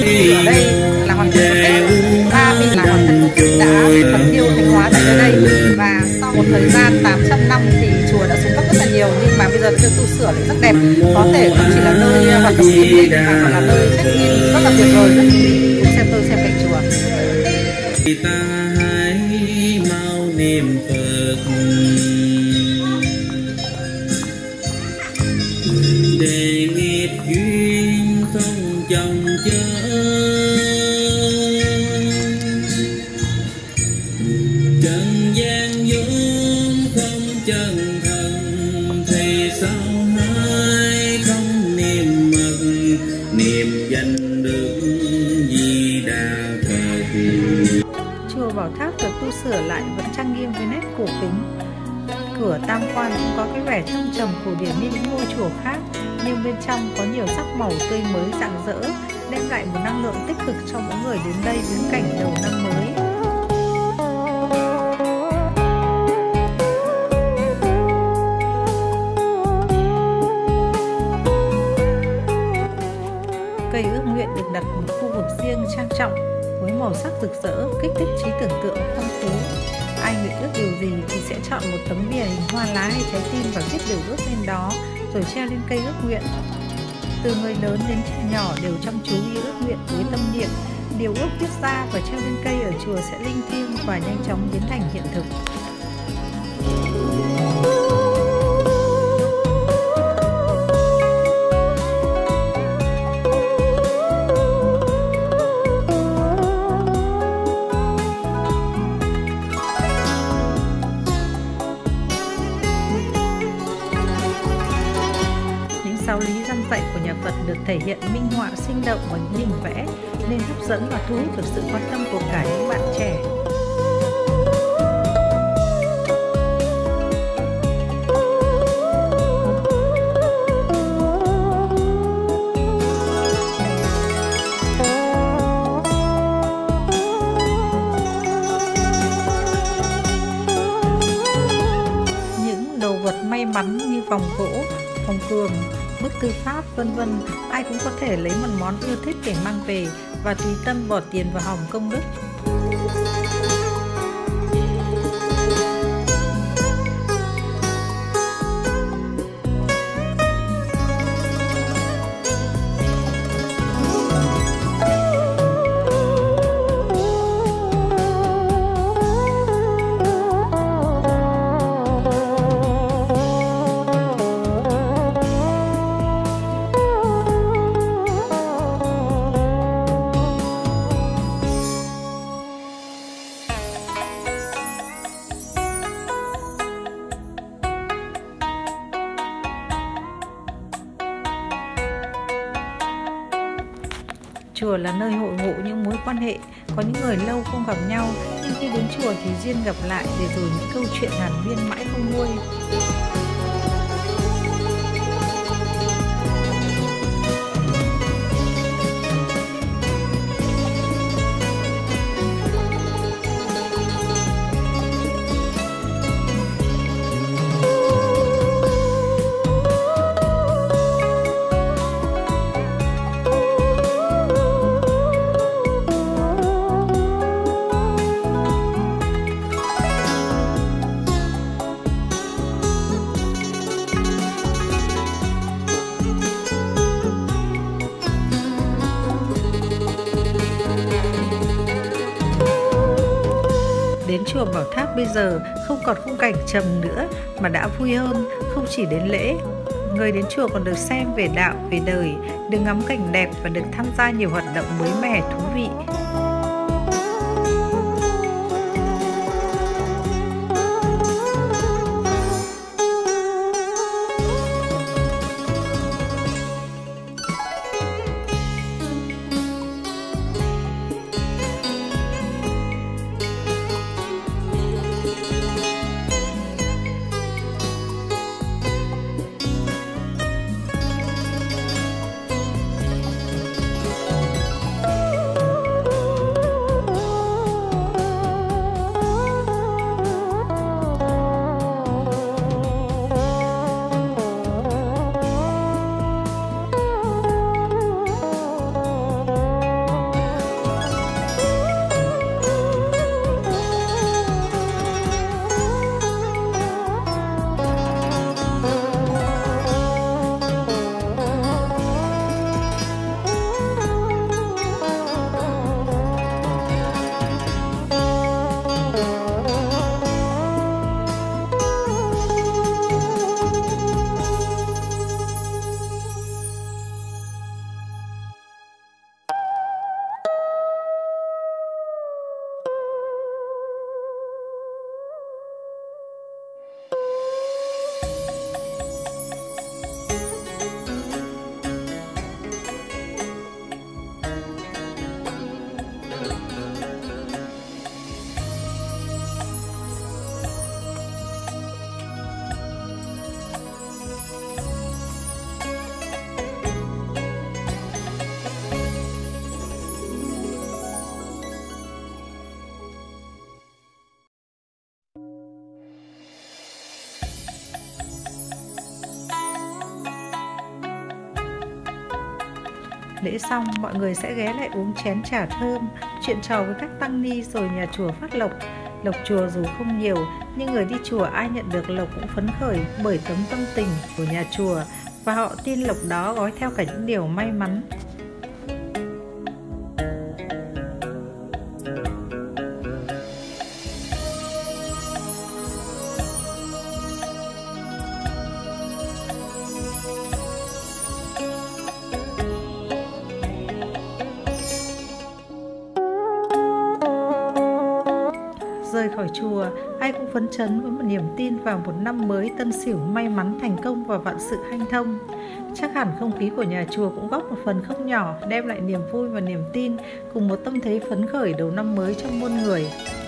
ở đây là hoàng tử ba vị là hoàng tử đã phật tiêu thánh hóa tại nơi đây, và sau một thời gian 800 năm thì chùa đã xuống cấp rất là nhiều, nhưng mà bây giờ đã được tu sửa lại rất đẹp. Có thể không chỉ là nơi hoạt động tâm linh mà còn là nơi check-in rất là tuyệt vời. Rất cùng xem tôi xem cạnh chùa. Ta hãy mau niệm Phật để nghiệp duyên không chồng chớ, trần gian vốn không chân thần thì sao hai không niệm mật niệm danh được Di Đà Phật. Chùa Bảo Tháp được tu sửa lại vẫn trang nghiêm với nét cổ kính. Cửa tam quan cũng có cái vẻ thâm trầm cổ điển như những ngôi chùa khác, nhưng bên trong có nhiều sắc màu tươi mới rạng rỡ, đem lại một năng lượng tích cực cho mỗi người đến đây viếng cảnh đầu năm mới. Cây ước nguyện được đặt một khu vực riêng trang trọng với màu sắc rực rỡ, kích thích trí tưởng tượng phong phú. Ai nguyện ước điều gì thì sẽ chọn một tấm bìa hình hoa lá hay trái tim và viết điều ước lên đó, rồi treo lên cây ước nguyện. Từ người lớn đến trẻ nhỏ đều chăm chú ghi ước nguyện với tâm niệm, điều ước viết ra và treo lên cây ở chùa sẽ linh thiêng và nhanh chóng biến thành hiện thực. Giáo lý răn dạy của nhà Phật được thể hiện minh họa sinh động bằng những hình vẽ, nên hấp dẫn và thu hút được sự quan tâm của cả những bạn trẻ. Những đồ vật may mắn như vòng gỗ, vòng cường, bức thư pháp vân vân, ai cũng có thể lấy một món ưa thích để mang về và tùy tâm bỏ tiền vào hòm công đức. Chùa là nơi hội ngộ những mối quan hệ, có những người lâu không gặp nhau, nhưng khi đến chùa thì duyên gặp lại để rồi những câu chuyện hàn huyên mãi không nguôi. Đến chùa Bảo Tháp bây giờ không còn khung cảnh trầm nữa mà đã vui hơn, không chỉ đến lễ. Người đến chùa còn được xem về đạo, về đời, được ngắm cảnh đẹp và được tham gia nhiều hoạt động mới mẻ, thú vị. Lễ xong, mọi người sẽ ghé lại uống chén trà thơm, chuyện trò với các tăng ni rồi nhà chùa phát lộc. Lộc chùa dù không nhiều, nhưng người đi chùa ai nhận được lộc cũng phấn khởi bởi tấm tâm tình của nhà chùa, và họ tin lộc đó gói theo cả những điều may mắn. Rời khỏi chùa, ai cũng phấn chấn với một niềm tin vào một năm mới Tân Sửu may mắn, thành công và vạn sự hanh thông. Chắc hẳn không khí của nhà chùa cũng góp một phần không nhỏ đem lại niềm vui và niềm tin cùng một tâm thế phấn khởi đầu năm mới trong muôn người.